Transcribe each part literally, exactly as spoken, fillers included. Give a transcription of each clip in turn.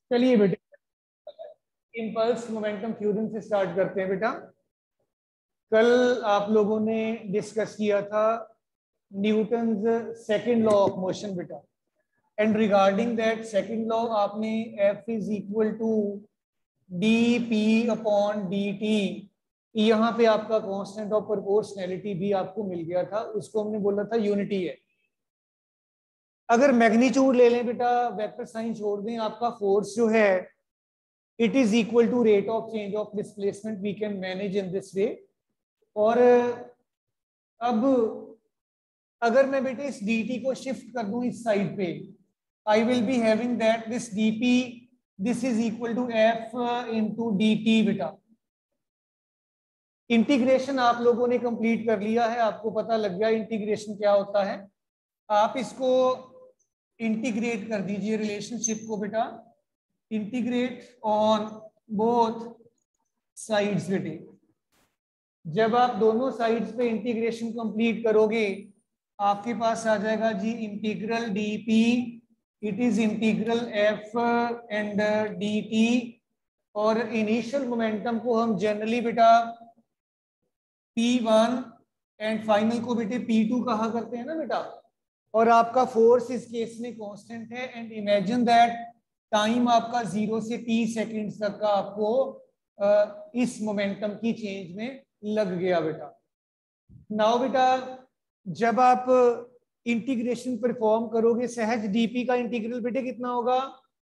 चलिए बेटे, impulse momentum theorem से स्टार्ट करते हैं बेटा। कल आप लोगों ने डिस्कस किया था Newton's second law of motion बेटा, and regarding that second law आपने F is equal to D P upon D t, यहाँ पे आपका कांस्टेंट ऑफ प्रोपोर्शनैलिटी भी आपको मिल गया था, उसको हमने बोला था यूनिटी है। अगर मैग्नीट्यूड ले लें बेटा, वेक्टर साइन छोड़ दें, आपका फोर्स जो है it is equal to rate of change of displacement, we can manage in this way. और अब अगर मैं बेटे इस dt को शिफ्ट कर दूं इस साइड पे, I will be having that this dp this is equal to f into d t बेटा। इंटीग्रेशन आप लोगों ने कंप्लीट कर लिया है, आपको पता लग गया इंटीग्रेशन क्या होता है। आप इसको इंटीग्रेट कर दीजिए रिलेशनशिप को बेटा, इंटीग्रेट ऑन बोथ साइड्स बेटे। जब आप दोनों साइड्स पे इंटीग्रेशन कंप्लीट करोगे, आपके पास आ जाएगा जी integral d p, it is integral f and d t. और इनिशियल मोमेंटम को हम जनरली बेटा पी वन एंड फाइनल को बेटे पी टू कहा करते हैं ना बेटा। और आपका फोर्स इस केस में कांस्टेंट है, एंड इमेजिन दैट टाइम आपका जीरो से टी सेकेंड्स तक का आपको आ, इस मोमेंटम की चेंज में लग गया बेटा। नाउ बेटा जब आप इंटीग्रेशन परफॉर्म करोगे, सहज डीपी का इंटीग्रल बेटे कितना होगा?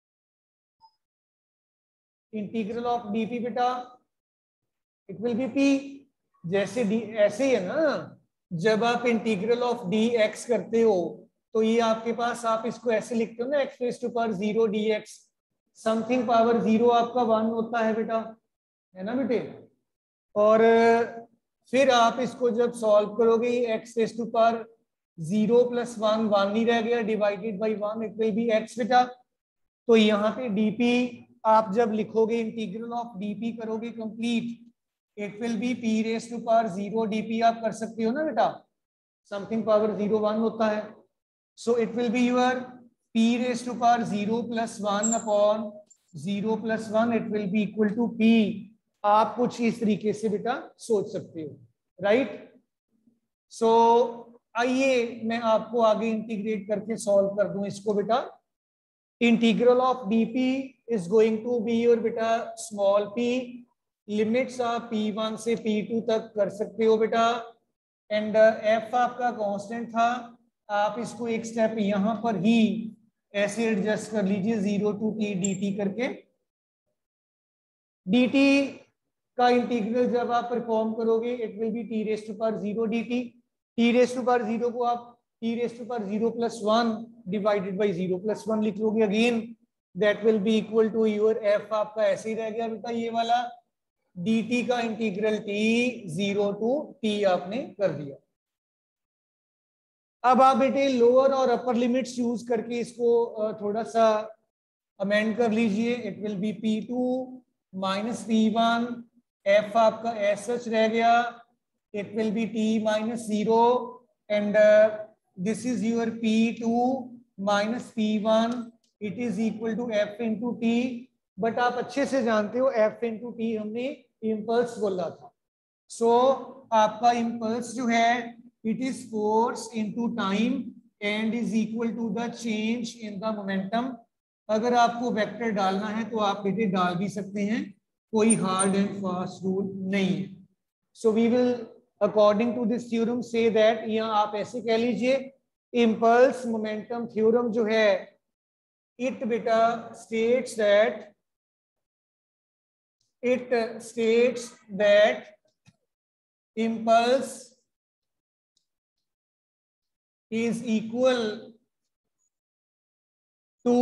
इंटीग्रल ऑफ डीपी बेटा इट विल बी पी, जैसे डी ऐसे ही है ना। जब आप इंटीग्रल ऑफ डी एक्स करते हो तो ये आपके पास, आप इसको ऐसे लिखते हो ना, x raise to power zero d x, something power zero आपका वन होता है बेटा, है ना बेटे। और फिर आप इसको जब सॉल्व करोगे, x raise to power zero plus one, one ही रह गया, divided by one, it will be x बेटा। तो यहाँ पे डीपी आप जब लिखोगे, इंटीग्रल ऑफ डीपी करोगे complete, it will be p raise to power zero d p आप कर सकते हो ना बेटा, समथिंग पावर जीरो वन होता है। So it will be your p raise to power zero plus one upon zero plus one, it will be equal to p. आप कुछ इस तरीके से बेटा सोच सकते हो, राइट। सो आइए मैं आपको आगे इंटीग्रेट करके सॉल्व कर दूं इसको बेटा। Integral of d p is going to be your बेटा स्मॉल पी, लिमिट्स आप पी वन से पी टू तक कर सकते हो बेटा, एंड एफ आपका कांस्टेंट था। आप इसको एक स्टेप यहां पर ही ऐसे एडजस्ट कर लीजिए, zero to t d t करके। डी टी का इंटीग्रल जब आप परफॉर्म करोगे, it will be t raise to power zero d t. T raise to power zero को आप t raise to power zero plus one divided by zero plus one लिख लोगे, again that will be equal to your f आपका ऐसे ही रह गया बेटा ये वाला, dt का integral t zero to t आपने कर दिया। अब आप बेटे लोअर और अपर लिमिट्स यूज करके इसको थोड़ा सा अमेंड कर लीजिए। It will be p two minus p one, f आपका एस सच रह गया, it will be t minus zero, and this is your p two minus p one, it is equal to f into t. But आप अच्छे से जानते हो f into t हमने impulse बोला था। सो so, आपका इम्पल्स जो है it is force into time and is equal to the change in the momentum. अगर आपको वेक्टर डालना है तो आप बेटे डाल भी सकते हैं, कोई हार्ड एंड फास्ट रूल नहीं है। So we will according to this theorem से दैट, यहाँ आप ऐसे कह लीजिए इम्पल्स मोमेंटम थ्योरम जो है इट बेटा states that it states that impulse is equal to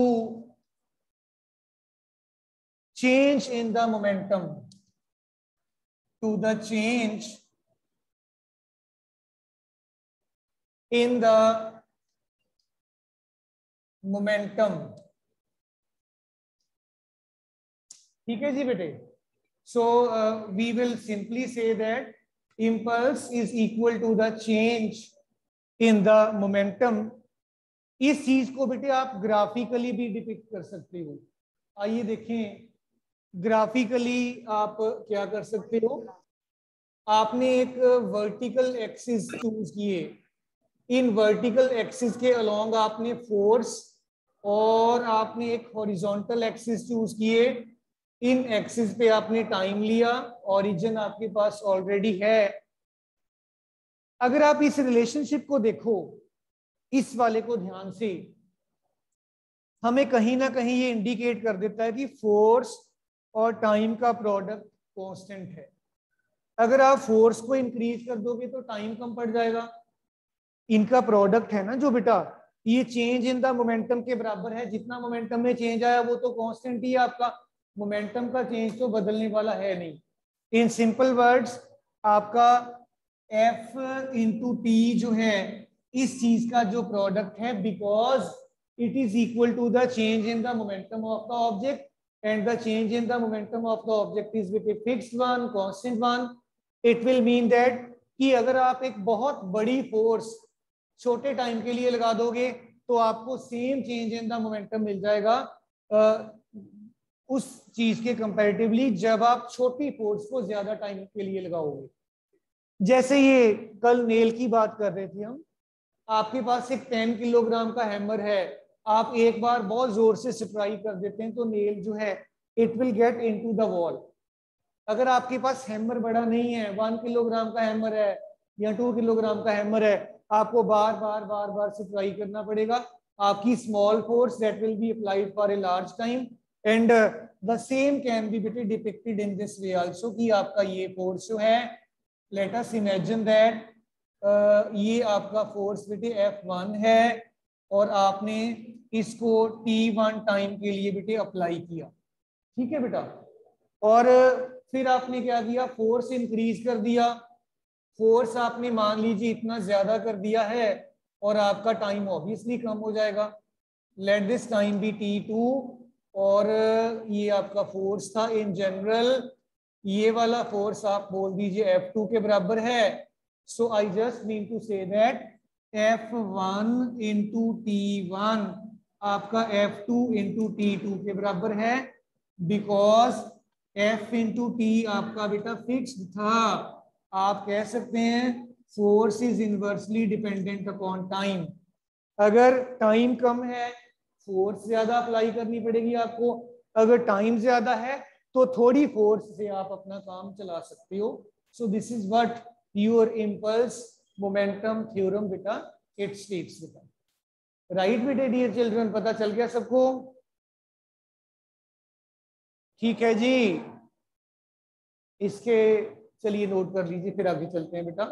change in the momentum, to the change in the momentum। ठीक है जी बेटे। So uh, we will simply say that impulse is equal to the change in the momentum। इस चीज को बेटे आप graphically भी depict कर सकते हो। आइए देखें ग्राफिकली आप क्या कर सकते हो। आपने एक वर्टिकल एक्सिस चूज किए, इन वर्टिकल एक्सिस के अलोंग आपने फोर्स, और आपने एक हॉरिजॉन्टल एक्सिस चूज किए, इन एक्सिस पे आपने टाइम लिया, ओरिजिन आपके पास ऑलरेडी है। अगर आप इस रिलेशनशिप को देखो, इस वाले को ध्यान से, हमें कहीं ना कहीं ये इंडिकेट कर देता है कि फोर्स और टाइम का प्रोडक्ट कांस्टेंट है। अगर आप फोर्स को इंक्रीज कर दोगे तो टाइम कम पड़ जाएगा। इनका प्रोडक्ट है ना जो बेटा, ये चेंज इन द मोमेंटम के बराबर है। जितना मोमेंटम में चेंज आया वो तो कांस्टेंट ही है आपका, मोमेंटम का चेंज तो बदलने वाला है नहीं। इन सिंपल वर्ड्स आपका एफ इंटू टी जो है इस चीज का जो प्रोडक्ट है, because it is equal to the change in the momentum of the object, and the change in the momentum of the object is with a fixed one, constant one. It will mean that कि अगर आप एक बहुत बड़ी force छोटे time के लिए लगा दोगे तो आपको same change in the momentum मिल जाएगा उस चीज के कंपैरेटिवली जब आप छोटी फोर्स को ज्यादा टाइम के लिए लगाओगे। जैसे ये कल नेल की बात कर रहे थे हम, आपके पास एक टेन किलोग्राम का हैमर है, आप एक बार बहुत जोर से स्ट्राइक कर देते हैं तो नेल जो है it will get into the wall. अगर आपके पास हैमर बड़ा नहीं है, वन किलोग्राम का हैमर है या टू किलोग्राम का हैमर है, आपको बार बार बार बार स्ट्राइक करना पड़ेगा। आपकी small force that will be applied for a large time, and the same can be बेटे depicted in this way also कि आपका ये फोर्स जो है, लेट अस इमेजिन दैट ये आपका फोर्स बेटे एफ वन है और आपने इसको टी वन टाइम के लिए बेटे अप्लाई किया, ठीक है बेटा। और फिर आपने क्या किया, फोर्स इंक्रीज कर दिया, फोर्स आपने मान लीजिए इतना ज्यादा कर दिया है और आपका टाइम ऑब्वियसली कम हो जाएगा। Let this time be t two, और ये आपका फोर्स था इन जनरल, ये वाला फोर्स आप बोल दीजिए एफ टू के बराबर है। So I just mean to say that f one into t one आपका f two into t two के बराबर है, बिकॉज एफ इंटू टी आपका बेटा फिक्स्ड था। आप कह सकते हैं force is inversely dependent upon time. अगर टाइम कम है फोर्स ज्यादा अप्लाई करनी पड़ेगी आपको, अगर टाइम ज्यादा है तो थोड़ी फोर्स से आप अपना काम चला सकते हो। So this is what your impulse momentum theorem बेटा इट स्टेट्स बेटा। राइट बेटे डियर चिल्ड्रन, पता चल गया सबको? ठीक है जी, इसके चलिए नोट कर लीजिए, फिर आगे चलते हैं बेटा।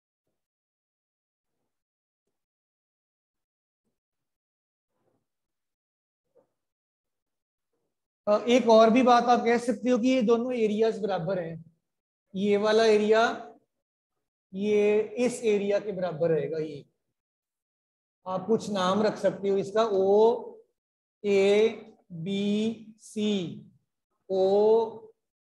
एक और भी बात आप कह सकते हो कि ये दोनों एरियाज बराबर हैं। ये वाला एरिया ये इस एरिया के बराबर रहेगा। ये आप कुछ नाम रख सकते हो इसका, O A B C, O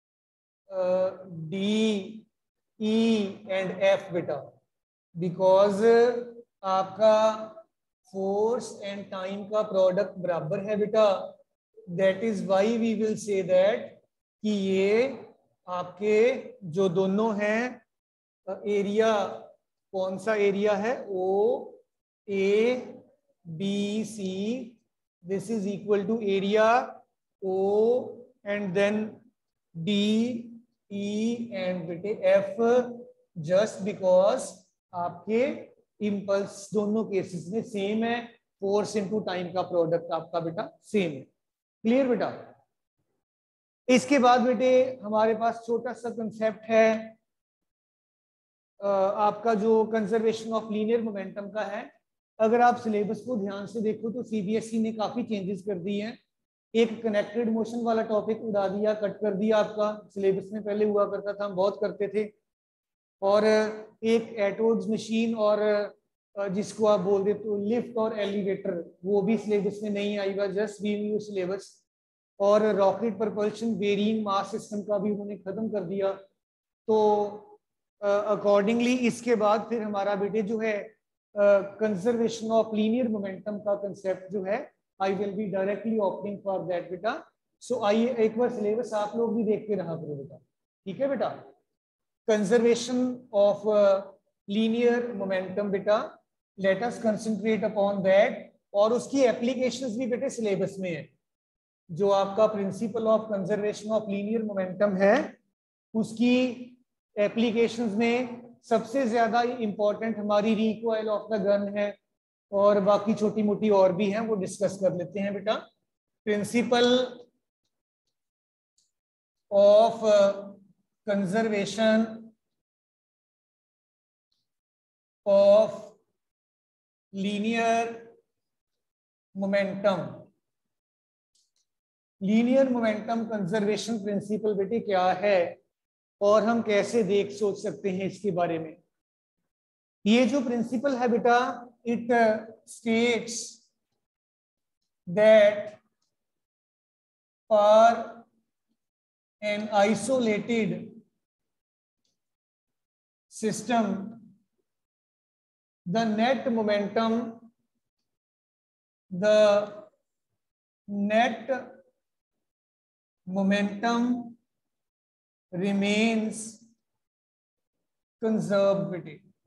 D E and F बेटा, बिकॉज आपका फोर्स एंड टाइम का प्रोडक्ट बराबर है बेटा। That is why we will say that कि ये आपके जो दोनों हैं एरिया, कौन सा एरिया है, O A B C, this is equal to area O and then D E and बेटे एफ, जस्ट बिकॉज आपके इंपल्स दोनों केसेस में सेम है, फोर्स इनटू टाइम का प्रोडक्ट आपका बेटा सेम है। क्लियर बेटा? इसके बाद बेटे हमारे पास छोटा सा कंसेप्ट है आपका जो कंजर्वेशन ऑफ लीनियर मोमेंटम का है। अगर आप सिलेबस को ध्यान से देखो तो सीबीएसई ने काफी चेंजेस कर दी हैं। एक कनेक्टेड मोशन वाला टॉपिक उड़ा दिया, कट कर दिया आपका, सिलेबस में पहले हुआ करता था, हम बहुत करते थे। और एक एटोड्स मशीन और जिसको आप बोल देते हो लिफ्ट और एलिवेटर, वो भी सिलेबस में नहीं आई हुआ, जस्ट रिव्यू सिलेबस। और rocket propulsion varying mass system का भी उन्होंने खत्म कर दिया। तो अकॉर्डिंगली uh, इसके बाद फिर हमारा बेटे जो है कंजर्वेशन ऑफ लीनियर मोमेंटम का कंसेप्ट जो है, I will be directly opting for that बेटा। सो आइए एक बार सिलेबस आप लोग भी देख के रहा करो बेटा, ठीक है बेटा। कंजर्वेशन ऑफ लीनियर मोमेंटम बेटा, let us concentrate upon that, और उसकी एप्लीकेशंस भी बेटे सिलेबस में है। जो आपका principle of conservation of linear momentum है उसकी एप्लीकेशंस में सबसे ज्यादा इंपॉर्टेंट हमारी रिकॉइल ऑफ द गन है, और बाकी छोटी मोटी और भी हैं, वो डिस्कस कर लेते हैं बेटा। Principle of conservation of linear momentum, linear momentum conservation principle बेटे क्या है और हम कैसे देख सोच सकते हैं इसके बारे में। ये जो प्रिंसिपल है बेटा, it states that for an isolated system the net momentum the net momentum remains conserved।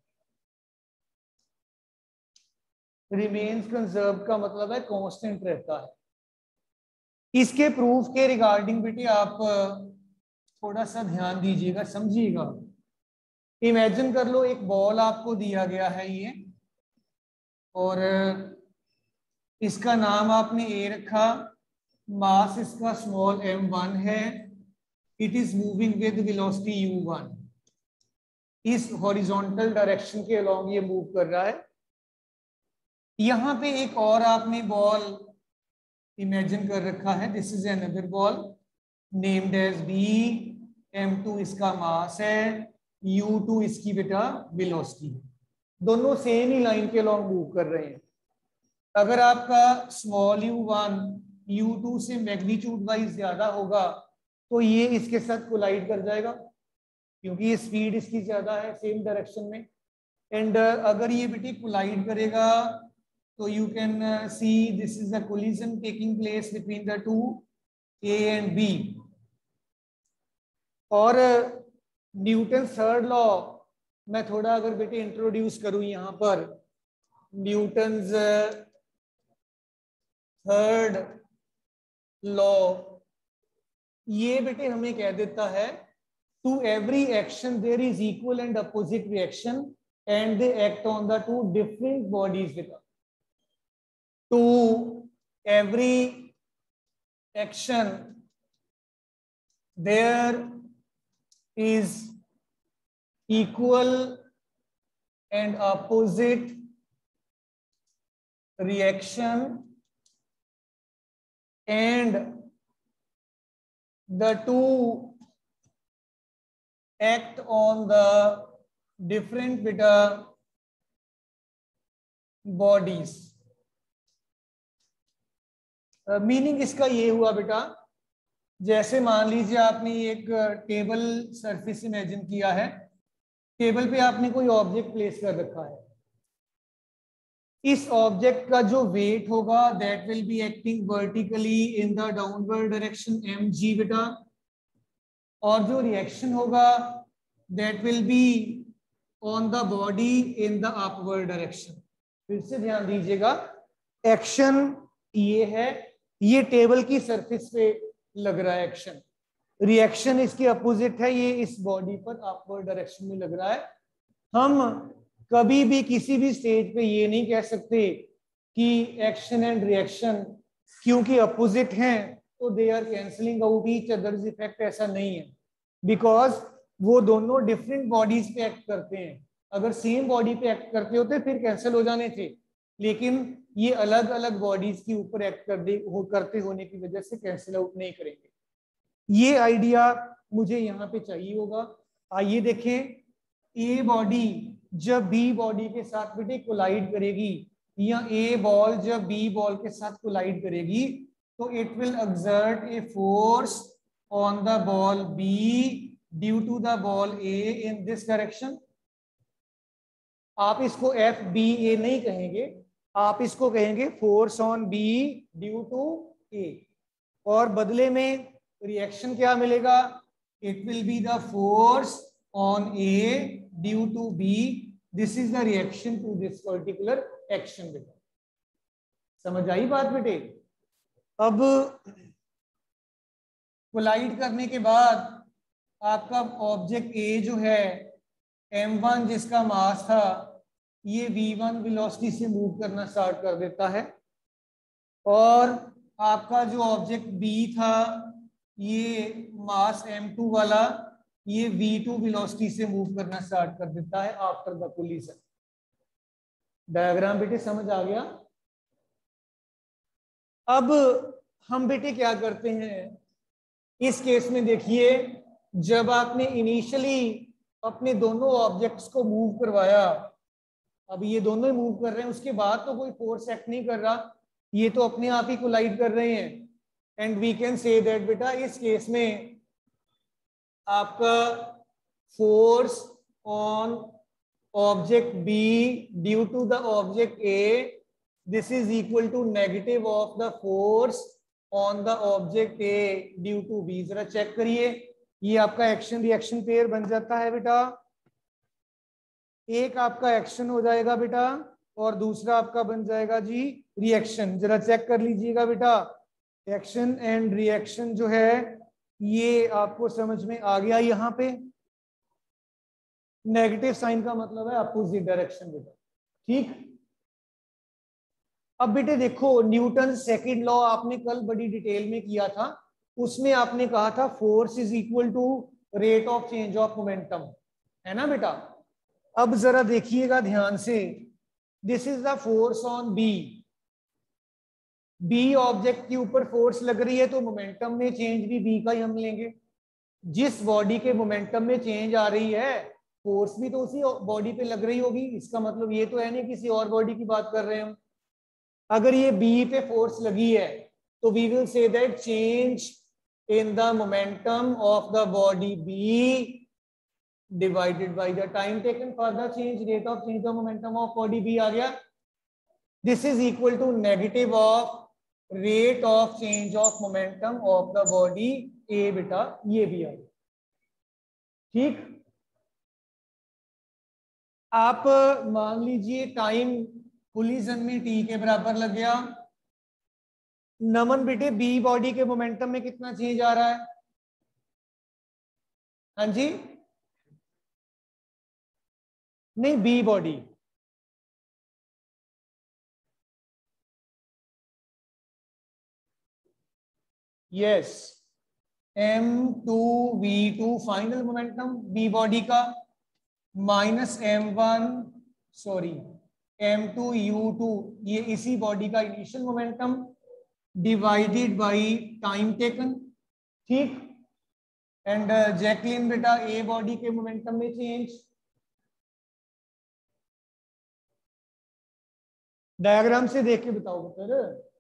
remains conserved का मतलब है कांस्टेंट रहता है। इसके प्रूफ के रिगार्डिंग बेटे आप थोड़ा सा ध्यान दीजिएगा, समझिएगा। इमेजिन कर लो एक बॉल आपको दिया गया है ये, और इसका नाम आपने ए रखा, मास इसका स्मॉल एम वन है, it is moving with velocity u one, इस हॉरिजॉन्टल डायरेक्शन के अलोंग ये मूव कर रहा है। यहां पे एक और आपने बॉल इमेजिन कर रखा है, this is another ball named as B, m two इसका मास है, यू टू इसकी बेटा वेलोसिटी है। दोनों सेम ही लाइन के अलोंग मूव कर रहे हैं। अगर आपका small u one u two से मैग्नीट्यूड वाइज ज्यादा होगा तो ये इसके साथ कोलाइड कर जाएगा, क्योंकि ये स्पीड इसकी ज्यादा है सेम डायरेक्शन में। एंड uh, अगर ये बेटी कोलाइड करेगा तो you can see this is the collision taking place between the two A and B. और न्यूटन थर्ड लॉ मैं थोड़ा अगर बेटे इंट्रोड्यूस करूं यहाँ पर, न्यूटन्स थर्ड लॉ ये बेटे हमें कह देता है to every action there is equal and opposite reaction and they act on the two different bodies बेटा। To every action there is equal and opposite reaction and the two act on the different beta bodies। Meaning uh, इसका ये हुआ बेटा, जैसे मान लीजिए आपने एक टेबल सरफेस इमेजिन किया है, टेबल पे आपने कोई ऑब्जेक्ट प्लेस कर रखा है। इस ऑब्जेक्ट का जो वेट होगा that will be acting vertically in the downward direction m g बेटा, और जो रिएक्शन होगा that will be on the body in the upward direction. फिर से ध्यान दीजिएगा, एक्शन ये है, ये टेबल की सरफेस पे लग रहा है एक्शन, रिएक्शन इसके अपोजिट है, ये इस बॉडी पर अपवर्ड डायरेक्शन में लग रहा है। हम कभी भी किसी भी स्टेज पे ये नहीं कह सकते कि एक्शन एंड रिएक्शन क्योंकि अपोजिट हैं तो they are cancelling out each other's effect, ऐसा नहीं है, बिकॉज वो दोनों डिफरेंट बॉडीज पे एक्ट करते हैं। अगर सेम बॉडी पे एक्ट करते होते फिर कैंसिल हो जाने थे, लेकिन ये अलग अलग बॉडीज के ऊपर एक्ट कर दे हो करते होने की वजह से कैंसिल आउट नहीं करेंगे। ये आइडिया मुझे यहाँ पे चाहिए होगा। आइए देखें, ए बॉडी जब बी बॉडी के साथ बेटे कोलाइड करेगी, या ए बॉल जब बी बॉल के साथ कोलाइड करेगी तो it will exert a force on the ball B due to the ball A in this direction. आप इसको एफ बी ए नहीं कहेंगे, आप इसको कहेंगे force on B due to A. और बदले में रिएक्शन क्या मिलेगा, it will be the force on A due to B, this is the reaction to this particular action. बेटा समझ आई बात बेटे। अब कोलाइड करने के बाद आपका ऑब्जेक्ट ए जो है एम वन जिसका मास था, ये वी वन वेलोसिटी से मूव करना स्टार्ट कर देता है, और आपका जो ऑब्जेक्ट बी था ये मास एम टू वाला, ये वी टू वेलोसिटी से मूव करना स्टार्ट कर देता है आफ्टर द कोलिजन। डायग्राम बेटे समझ आ गया। अब हम बेटे क्या करते हैं इस केस में, देखिए जब आपने इनिशियली अपने दोनों ऑब्जेक्ट्स को मूव करवाया, अब ये दोनों ही मूव कर रहे हैं, उसके बाद तो कोई फोर्स एक्ट नहीं कर रहा, ये तो अपने आप ही कोलाइड कर रहे हैं। And we can say that बेटा इस केस में आपका force on object B due to the object A, this is equal to negative of the force on the object A due to B. जरा check करिए, ये आपका action reaction pair बन जाता है बेटा। एक आपका एक्शन हो जाएगा बेटा और दूसरा आपका बन जाएगा जी रिएक्शन। जरा चेक कर लीजिएगा बेटा, एक्शन एंड रिएक्शन जो है ये आपको समझ में आ गया। यहाँ पे नेगेटिव साइन का मतलब है अपोजिट डायरेक्शन बेटा, ठीक। अब बेटे देखो न्यूटन सेकंड लॉ आपने कल बड़ी डिटेल में किया था, उसमें आपने कहा था force is equal to rate of change of momentum, है ना बेटा। अब जरा देखिएगा ध्यान से, this is the force on B, B object के ऊपर फोर्स लग रही है तो मोमेंटम में चेंज भी बी का ही हम लेंगे। जिस बॉडी के मोमेंटम में चेंज आ रही है फोर्स भी तो उसी बॉडी पे लग रही होगी, इसका मतलब ये तो है नहीं किसी और बॉडी की बात कर रहे हैं हम। अगर ये बी पे फोर्स लगी है तो we will say that change in the momentum of the body B divided by the time taken for the change, rate of change of momentum of body B आ गया। This is equal to negative of rate of change of momentum of the body A बेटा, ये भी आ गया, ठीक। आप मान लीजिए टाइम कोलिजन में टी के बराबर लग गया, नमन बेटे बी बॉडी के मोमेंटम में कितना चेंज आ रहा है, हाँ जी नहीं B body, yes M two V two final momentum B body का, minus M one sorry M two U two, ये इसी बॉडी का initial momentum divided by time taken, ठीक। एंड जैकलिन बेटा ए बॉडी के मोमेंटम में change, diagram से देख के बताओ बेटा।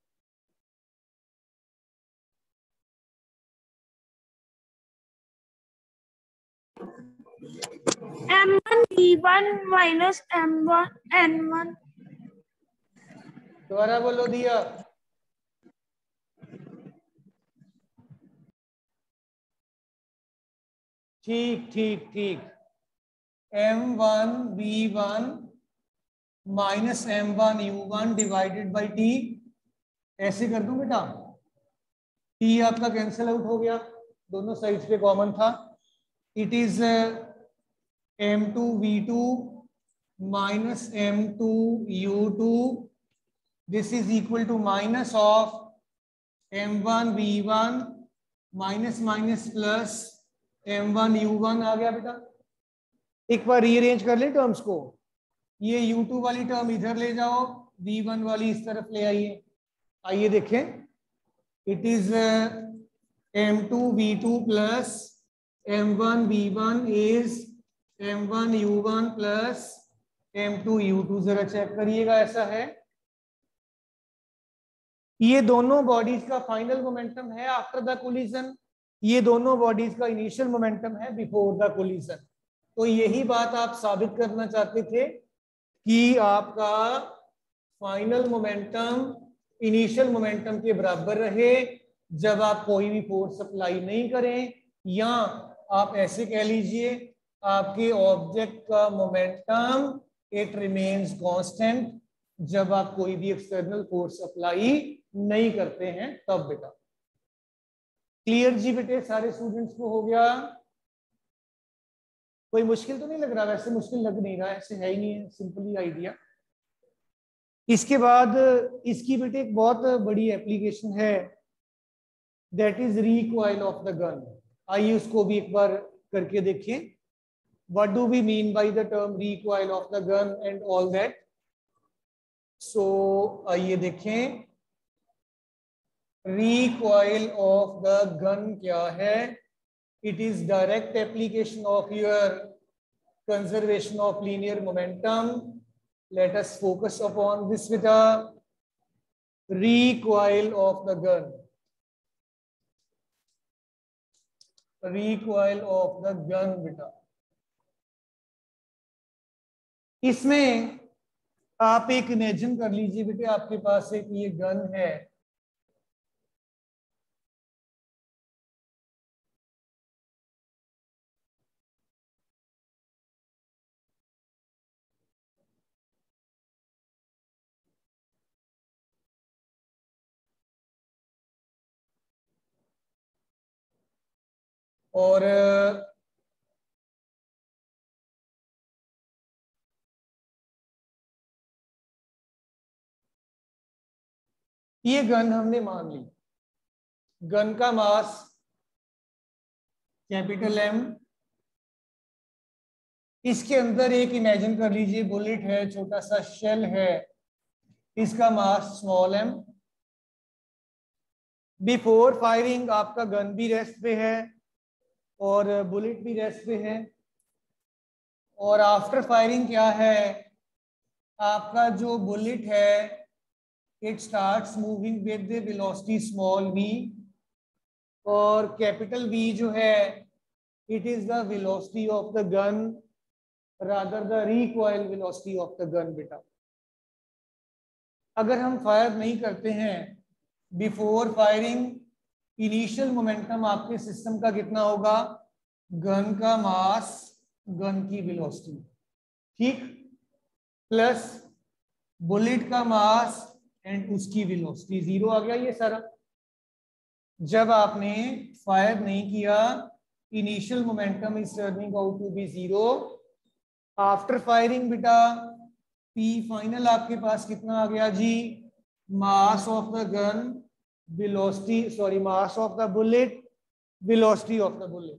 M one V one minus M one N one, दोबारा बोलो दिया, ठीक ठीक ठीक, M one V one minus M one U one divided by T, ऐसे कर दूं बेटा, टी आपका कैंसिल आउट हो गया, दोनों साइड्स पे कॉमन था। It is M two V two minus M two U two, this is equal to minus of M one V one minus minus plus M one U one आ गया बेटा। एक बार rearrange कर ले terms को, ये you to वाली term इधर ले जाओ, वी वन वाली इस तरफ ले आइए, आइए देखें, it is M two V two plus M one V one is M one U one plus M two U two, जरा चेक करिएगा ऐसा है। ये दोनों बॉडीज का फाइनल मोमेंटम है आफ्टर द कोलिजन, ये दोनों बॉडीज का इनिशियल मोमेंटम है बिफोर द कोलिजन। तो यही बात आप साबित करना चाहते थे कि आपका फाइनल मोमेंटम इनिशियल मोमेंटम के बराबर रहे जब आप कोई भी फोर्स अप्लाई नहीं करें, या आप ऐसे कह लीजिए आपके ऑब्जेक्ट का मोमेंटम इट रिमेन्स कांस्टेंट जब आप कोई भी एक्सटर्नल फोर्स अप्लाई नहीं करते हैं तब बेटा। क्लियर जी बेटे, सारे स्टूडेंट्स को हो गया? कोई मुश्किल तो नहीं लग रहा? वैसे मुश्किल लग नहीं रहा, ऐसे है ही नहीं है, सिंपली आइडिया। इसके बाद इसकी बेटे एक बहुत बड़ी एप्लीकेशन है, that is recoil of the gun. आइए उसको भी एक बार करके देखें। What do we mean by the term recoil of the gun and all that. So आइए देखें, रिकॉइल ऑफ द गन क्या है? It is direct application of your conservation of linear momentum. Let us focus upon this बेटा, recoil of the gun, recoil of the gun बेटा। इसमें आप एक imagine कर लीजिए बेटे, आपके पास एक ये गन है, और ये गन हमने मान ली। गन का मास कैपिटल एम, इसके अंदर एक इमेजिन कर लीजिए बुलेट है, छोटा सा शेल है, इसका mass small M. Before firing आपका गन भी रेस्ट पे है और बुलेट भी रेस्ट पे है, और आफ्टर फायरिंग क्या है, आपका जो बुलेट है it starts moving with the velocity small v, और कैपिटल V जो है it is the velocity of the gun rather the recoil velocity of the gun बेटा। अगर हम फायर नहीं करते हैं, बिफोर फायरिंग इनिशियल मोमेंटम आपके सिस्टम का कितना होगा? गन का मास, गन की वेलोसिटी, ठीक, प्लस बुलेट का मास एंड उसकी वेलोसिटी, जीरो आ गया ये सारा। जब आपने फायर नहीं किया, initial momentum is turning out to be zero. After firing बेटा पी फाइनल आपके पास कितना आ गया जी? Mass of the gun, velocity, sorry mass of the bullet, velocity of the bullet,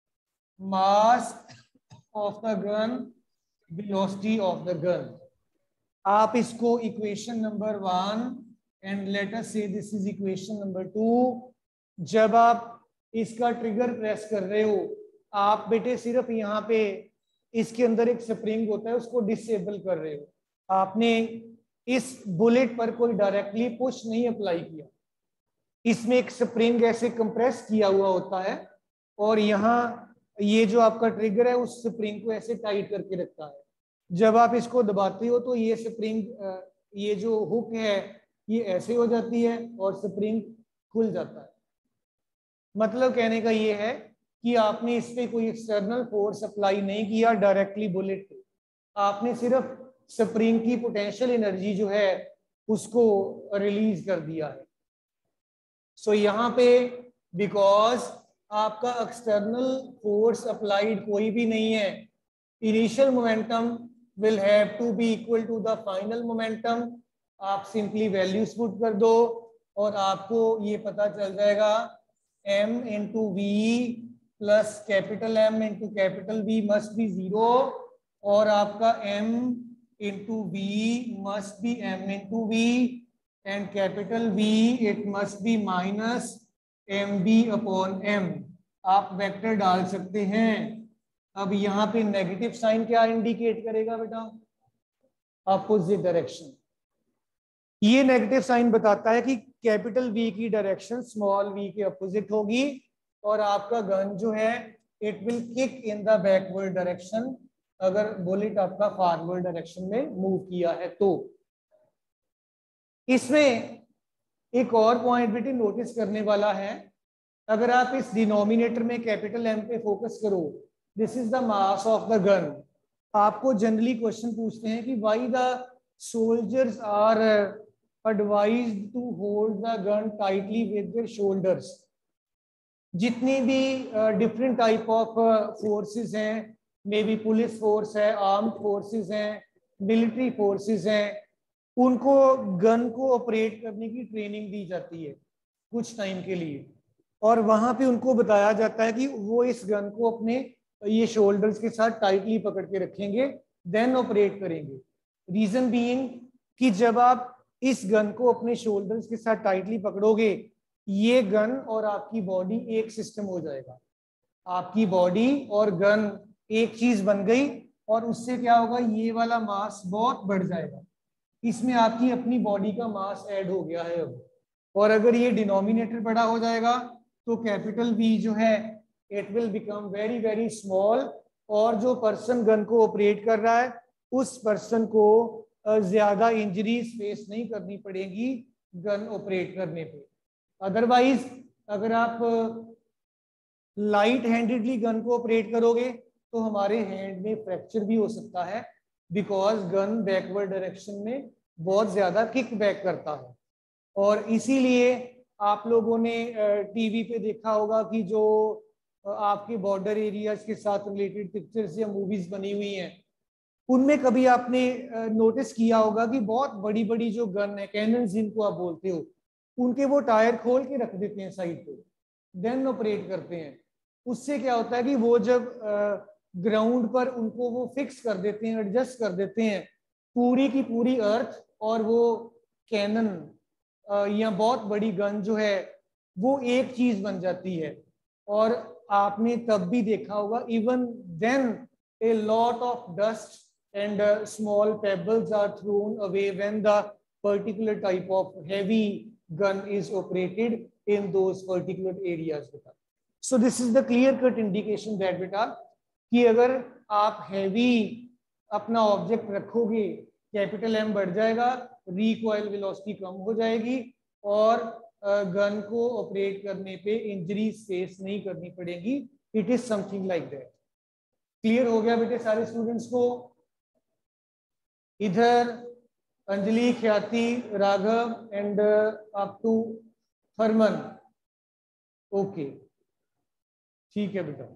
mass of the gun, velocity of the gun. आप इसको equation number one and let us say this is equation number two. जब आप इसका trigger press कर रहे हो, आप बेटे सिर्फ यहाँ पे इसके अंदर एक स्प्रिंग होता है उसको डिसेबल कर रहे हो, आपने इस बुलेट पर कोई डायरेक्टली पुश नहीं अप्लाई किया। इसमें एक स्प्रिंग ऐसे कंप्रेस किया हुआ होता है और यहाँ ये जो आपका ट्रिगर है उस स्प्रिंग को ऐसे टाइट करके रखता है। जब आप इसको दबाते हो तो ये स्प्रिंग, ये जो हुक है ये ऐसे हो जाती है और स्प्रिंग खुल जाता है। मतलब कहने का ये है कि आपने इस पे कोई एक्सटर्नल फोर्स अप्लाई नहीं किया डायरेक्टली बुलेट पे, आपने सिर्फ स्प्रिंग की पोटेंशियल एनर्जी जो है उसको रिलीज कर दिया है। सो so, यहाँ पे बिकॉज आपका एक्सटर्नल फोर्स अप्लाइड कोई भी नहीं है, initial momentum will have to be equal to the final momentum। आप सिंपली वैल्यूज पुट कर दो और आपको ये पता चल जाएगा m into V plus capital M into capital V must be zero, और आपका m into V must be m into V and capital V it must be minus M B upon m। आप vector डाल सकते हैं। अब यहाँ पे negative sign क्या इंडिकेट करेगा बेटा? Opposite direction. ये नेगेटिव साइन बताता है कि कैपिटल V की डायरेक्शन स्मॉल v के अपोजिट होगी और आपका गन जो है it will kick in the backward direction अगर बुलेट आपका फॉरवर्ड डायरेक्शन में मूव किया है तो। इसमें एक और पॉइंट बेटे नोटिस करने वाला है, अगर आप इस डिनोमिनेटर में कैपिटल एम पे फोकस करो, this is the mass of the gun. आपको जनरली क्वेश्चन पूछते हैं कि why the soldiers are advised to hold the gun tightly with their shoulders. जितनी भी डिफरेंट टाइप ऑफ फोर्सेस हैं, मे बी पुलिस फोर्स है, armed forces हैं, military forces हैं, उनको गन को ऑपरेट करने की ट्रेनिंग दी जाती है कुछ टाइम के लिए, और वहां पे उनको बताया जाता है कि वो इस गन को अपने ये शोल्डर्स के साथ टाइटली पकड़ के रखेंगे, देन ऑपरेट करेंगे। रीजन बीइंग कि जब आप इस गन को अपने शोल्डर्स के साथ टाइटली पकड़ोगे, ये गन और आपकी बॉडी एक सिस्टम हो जाएगा। आपकी बॉडी और गन एक चीज बन गई, और उससे क्या होगा, ये वाला मास बहुत बढ़ जाएगा। इसमें आपकी अपनी बॉडी का मास ऐड हो गया है अब। और अगर ये डिनोमिनेटर बड़ा हो जाएगा तो कैपिटल वी जो है it will become very very small, और जो पर्सन गन को ऑपरेट कर रहा है उस पर्सन को ज्यादा इंजरीज फेस नहीं करनी पड़ेगी गन ऑपरेट करने पे। अदरवाइज अगर आप लाइट हैंडेडली गन को ऑपरेट करोगे तो हमारे हैंड में फ्रैक्चर भी हो सकता है, बिकॉज गन बैकवर्ड डायरेक्शन में बहुत ज्यादा किक बैक करता है। और इसीलिए आप लोगों ने टीवी पे देखा होगा कि जो आपके बॉर्डर एरियाज के साथ रिलेटेड पिक्चर्स या मूवीज बनी हुई हैं, उनमें कभी आपने नोटिस किया होगा कि बहुत बड़ी बड़ी जो गन है, कैनन जिनको आप बोलते हो, उनके वो टायर खोल के रख देते हैं साइड पे, देन ऑपरेट करते हैं। उससे क्या होता है कि वो जब ग्राउंड पर उनको वो फिक्स कर देते हैं, एडजस्ट कर देते हैं, पूरी की पूरी अर्थ और वो कैनन या बहुत बड़ी गन जो है वो एक चीज बन जाती है। और आपने तब भी देखा होगा, even then a lot of dust and uh, small pebbles are thrown away when the particular type of heavy gun is operated in those particular areas beta. So this is the clear cut indication that beta कि अगर आप heavy अपना object रखोगे, capital M बढ़ जाएगा, recoil velocity कम हो जाएगी, और गन uh, को ऑपरेट करने पे इंजरी फेस नहीं करनी पड़ेगी। It is something like that. Clear हो गया बेटे सारे स्टूडेंट्स को? इधर Anjali, Khyati, Raghav and up to Farman. Okay ठीक है बेटा।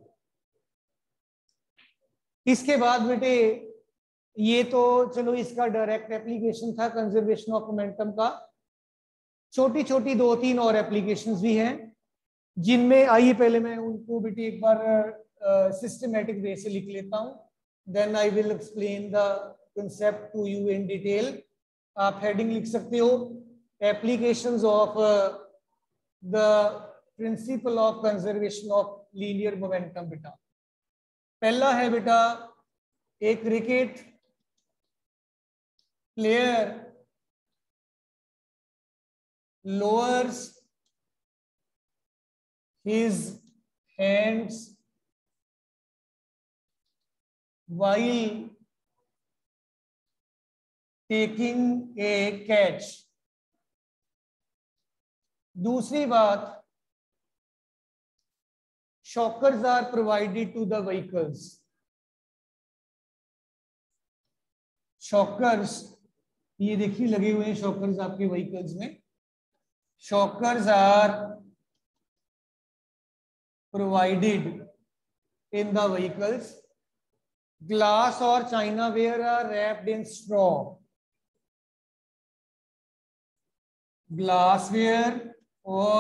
इसके बाद बेटे ये तो चलो इसका डायरेक्ट एप्लीकेशन था कंजर्वेशन ऑफ मोमेंटम का। छोटी छोटी दो तीन और एप्लीकेशंस भी हैं, जिनमें आइए पहले मैं उनको बेटे एक बार सिस्टमेटिक वे से लिख लेता हूं, then I will explain the concept to you in detail. आप हेडिंग लिख सकते हो, applications of uh, the principle of conservation of linear momentum बेटा। पहला है बेटा, एक cricket player lowers his hands while taking a catch। दूसरी बात, shockers are provided to the vehicles। shockers ये देखिए लगे हुए हैं shockers आपके व्हीकल्स में। shockers are provided in the vehicles। glass or chinaware are wrapped in straw। glassware or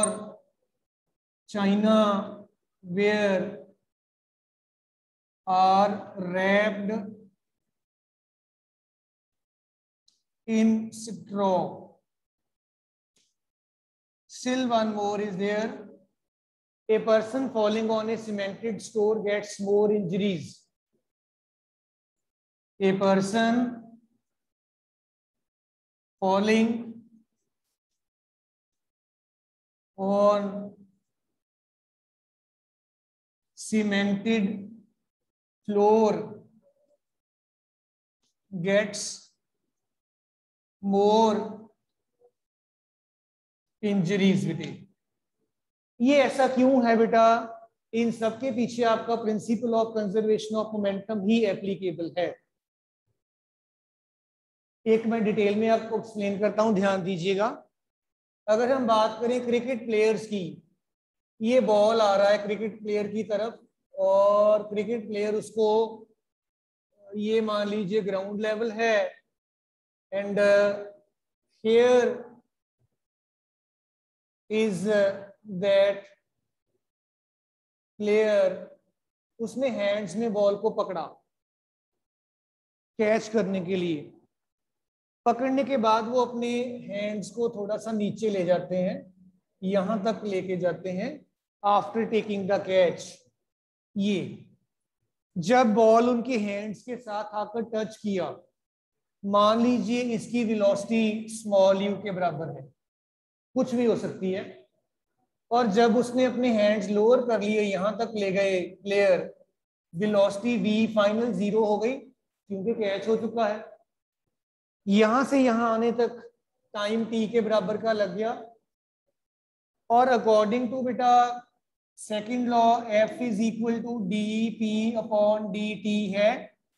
chinaware are wrapped in straw। Still one more is there, a person falling on a cemented store gets more injuries। a person falling on cemented floor gets more injuries बेटे। ये ऐसा क्यों है बेटा? इन सब के पीछे आपका principle of conservation of momentum ही एप्लीकेबल है। एक मैं डिटेल में आपको एक्सप्लेन करता हूं, ध्यान दीजिएगा। अगर हम बात करें क्रिकेट प्लेयर्स की, ये बॉल आ रहा है क्रिकेट प्लेयर की तरफ और क्रिकेट प्लेयर उसको, ये मान लीजिए ग्राउंड लेवल है, and here is that player, उसने हैंड्स में बॉल को पकड़ा कैच करने के लिए। पकड़ने के बाद वो अपने हैंड्स को थोड़ा सा नीचे ले जाते हैं, यहां तक लेके जाते हैं आफ्टर टेकिंग द कैच। ये जब बॉल उनके हैंड्स के साथ आकर टच किया, मान लीजिए इसकी वेलोसिटी स्मॉल यू के बराबर है, कुछ भी हो सकती है, और जब उसने अपने हैंड्स लोअर कर लिए, यहां तक ले गए player, velocity V final zero हो गई क्योंकि कैच हो चुका है। यहां से यहां आने तक टाइम टी के बराबर का लग गया, और अकॉर्डिंग टू बेटा second law F is equal to D P upon D T है।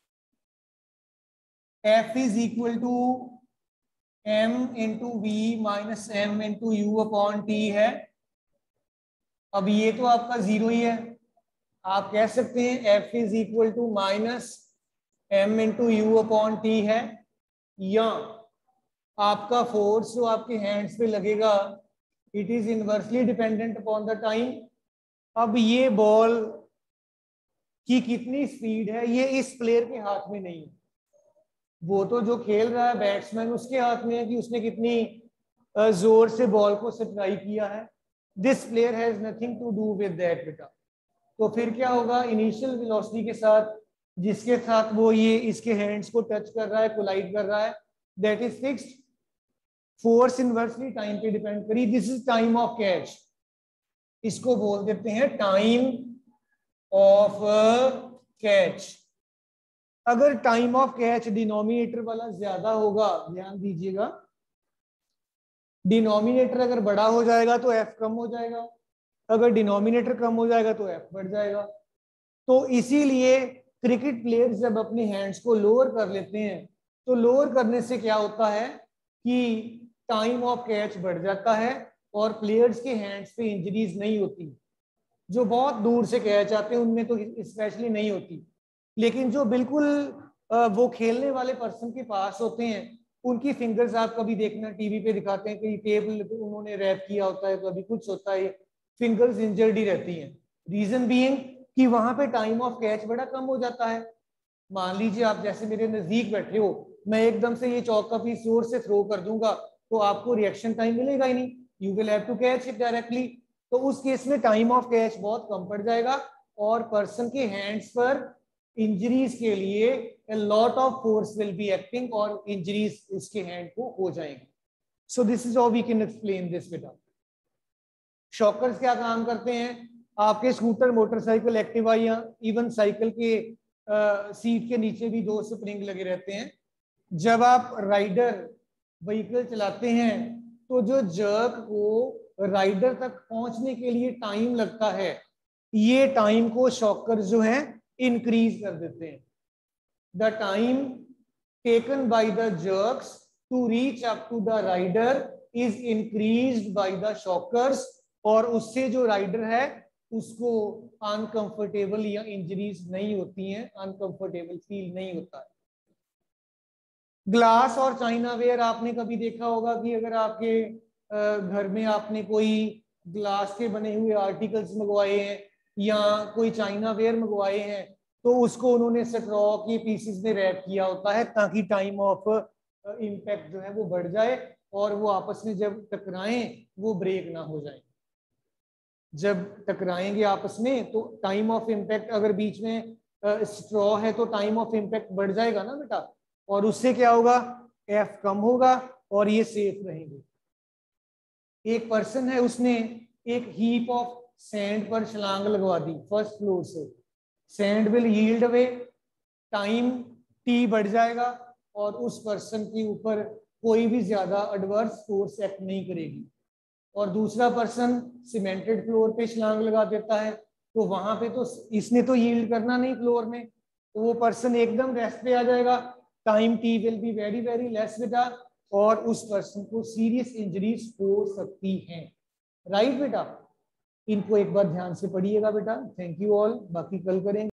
F is equal to M into V minus M into U upon T है। अब ये तो आपका जीरो ही है, आप कह सकते हैं F is equal to minus M into U upon T है, या आपका फोर्स जो आपके हैंड्स पे लगेगा it is inversely dependent upon the time. अब ये बॉल की कितनी स्पीड है ये इस प्लेयर के हाथ में नहीं है, वो तो जो खेल रहा है बैट्समैन उसके हाथ में है कि उसने कितनी जोर से बॉल को स्ट्राइक किया है। This player has nothing to do with that बेटा। तो फिर क्या होगा, इनिशियल वेलोसिटी के साथ जिसके साथ वो ये इसके हैंड्स को टच कर रहा है, कोलाइड कर रहा है, that is fixed. Force inversely time पे डिपेंड करी, this is time of catch, इसको बोल देते हैं टाइम ऑफ कैच। अगर टाइम ऑफ कैच डिनोमिनेटर वाला ज्यादा होगा, ध्यान दीजिएगा, डिनोमिनेटर अगर बड़ा हो जाएगा तो एफ कम हो जाएगा, अगर डिनोमिनेटर कम हो जाएगा तो एफ बढ़ जाएगा। तो इसीलिए क्रिकेट प्लेयर्स जब अपने हैंड्स को लोअर कर लेते हैं तो लोअर करने से क्या होता है कि टाइम ऑफ कैच बढ़ जाता है और प्लेयर्स के हैंड्स पे इंजरीज नहीं होती। जो बहुत दूर से कैच आते हैं उनमें तो स्पेशली नहीं होती, लेकिन जो बिल्कुल वो खेलने वाले पर्सन के पास होते हैं उनकी फिंगर्स आप कभी देखना टीवी पे दिखाते हैं कि टेबल उन्होंने रैप किया होता है, कभी कुछ होता है, फिंगर्स इंजर्ड ही रहती हैं। रीजन बीइंग कि वहां पे टाइम ऑफ कैच बड़ा कम हो जाता है। मान लीजिए आप जैसे मेरे नजदीक बैठे हो, मैं एकदम से ये चौक का पीस जोर से थ्रो कर दूंगा तो आपको रिएक्शन टाइम मिलेगा ही नहीं, you will have to catch it directly. तो उस केस में टाइम ऑफ कैच बहुत कम पड़ जाएगा और पर्सन के हैंड्स पर इंजरीज के लिए a lot of force will be acting और इंजरीज इसके हैंड को हो जाएंगे। So this is how we can explain this बेटा। शॉकर्स क्या काम करते हैं, आपके स्कूटर, मोटरसाइकिल, एक्टिवा या इवन साइकिल के आ, सीट के नीचे भी दो स्प्रिंग लगे रहते हैं। जब आप राइडर व्हीकल चलाते हैं तो जो जर्क को राइडर तक पहुंचने के लिए टाइम लगता है, ये टाइम को शॉकर्स जो है इंक्रीज कर देते हैं। The time taken by the jerks to reach up to the rider is increased by the shockers, और उससे जो राइडर है उसको अनकंफर्टेबल या इंजरीज नहीं होती हैं, अनकंफर्टेबल फील नहीं होता है। ग्लास और चाइना वेयर आपने कभी देखा होगा कि अगर आपके घर में आपने कोई ग्लास के बने हुए आर्टिकल्स मंगवाए हैं या कोई चाइना वेयर मंगवाए हैं तो उसको उन्होंने स्ट्रॉ की पीसेस में रैप किया होता है ताकि टाइम ऑफ इम्पैक्ट जो है वो बढ़ जाए और वो आपस में जब टकराएं वो ब्रेक ना हो जाए। जब टकराएंगे आपस में तो टाइम ऑफ इम्पैक्ट, अगर बीच में स्ट्रॉ है तो टाइम ऑफ इम्पैक्ट बढ़ जाएगा ना बेटा, और उससे क्या होगा, एफ कम होगा और ये सेफ रहेंगे। एक पर्सन है, उसने एक हीप ऑफ सैंड पर छलांग लगवा दी फर्स्ट फ्लोर से, sand will yield away, time T बढ़ जाएगा और उस पर्सन के ऊपर कोई भी ज्यादा एडवर्स फोर्स एक्ट नहीं करेगी। और दूसरा पर्सन सीमेंटेड फ्लोर पे छलांग लगा देता है, तो वहां पे तो इसने तो यील्ड करना नहीं फ्लोर में, तो वो पर्सन एकदम रेस्ट पे आ जाएगा, time T will be very very less बेटा, और उस पर्सन को सीरियस इंजरीज हो सकती हैं। राइट बेटा, इनको एक बार ध्यान से पढ़िएगा बेटा। थैंक यू ऑल, बाकी कल करेंगे।